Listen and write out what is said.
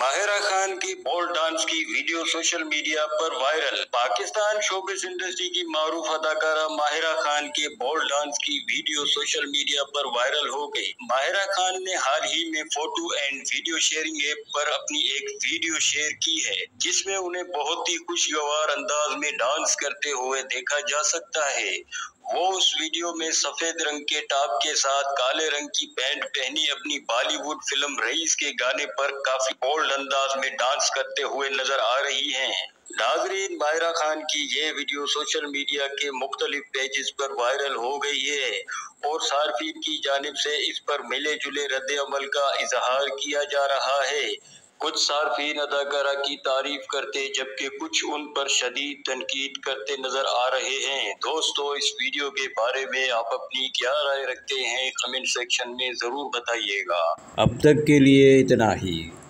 माहिरा खान की bold dance की video social media पर वायरल। पाकिस्तान शोबिस इंडस्ट्री की मारूफ अदाकारा माहिरा खान के बोल्ड डांस की वीडियो सोशल मीडिया पर वायरल हो गई। माहिरा खान ने हाल ही में photo and video sharing app पर अपनी एक वीडियो शेयर की है, जिसमें उन्हें बहुत ही खुशगवार अंदाज में डांस करते हुए देखा जा सकता है। वो उस वीडियो में सफेद रंग के टॉप के साथ काले रंग की पैंट पहनी अपनी बॉलीवुड फिल्म रईस के गाने पर काफी बोल्ड अंदाज में डांस करते हुए नजर आ रही हैं। नाजरीन, माहिरा खान की ये वीडियो सोशल मीडिया के मुख्तलिफ पेजेस पर वायरल हो गई है और सार्फिन की जानिब से इस पर मिले जुले रद्द अमल का इजहार किया जा रहा है। कुछ सार्फिन अदाकारा की तारीफ करते जबकि कुछ उन पर शदीद तनकीद करते नजर आ रहे हैं। दोस्तों, इस वीडियो के बारे में आप अपनी क्या राय रखते हैं, कमेंट सेक्शन में जरूर बताइएगा। अब तक के लिए इतना ही।